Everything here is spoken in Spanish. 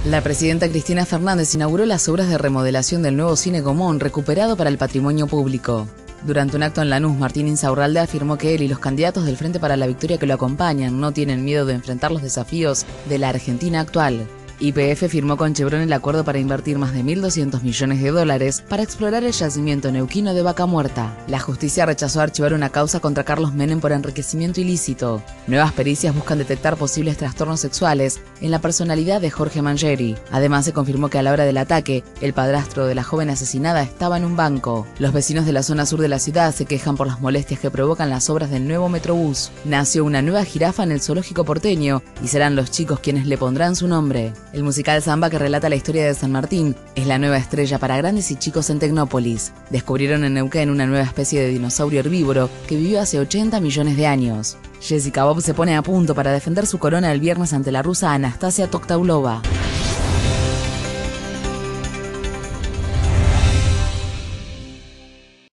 La presidenta Cristina Fernández inauguró las obras de remodelación del nuevo Cine Gomón, recuperado para el patrimonio público. Durante un acto en Lanús, Martín Insaurralde afirmó que él y los candidatos del Frente para la Victoria que lo acompañan no tienen miedo de enfrentar los desafíos de la Argentina actual. YPF firmó con Chevron el acuerdo para invertir más de 1.200 millones de dólares para explorar el yacimiento neuquino de Vaca Muerta. La justicia rechazó archivar una causa contra Carlos Menem por enriquecimiento ilícito. Nuevas pericias buscan detectar posibles trastornos sexuales en la personalidad de Jorge Mangieri. Además, se confirmó que a la hora del ataque, el padrastro de la joven asesinada estaba en un banco. Los vecinos de la zona sur de la ciudad se quejan por las molestias que provocan las obras del nuevo Metrobús. Nació una nueva jirafa en el zoológico porteño y serán los chicos quienes le pondrán su nombre. El musical Samba, que relata la historia de San Martín, es la nueva estrella para grandes y chicos en Tecnópolis. Descubrieron en Neuquén una nueva especie de dinosaurio herbívoro que vivió hace 80 millones de años. Jessica Bob se pone a punto para defender su corona el viernes ante la rusa Anastasia Toktaulova.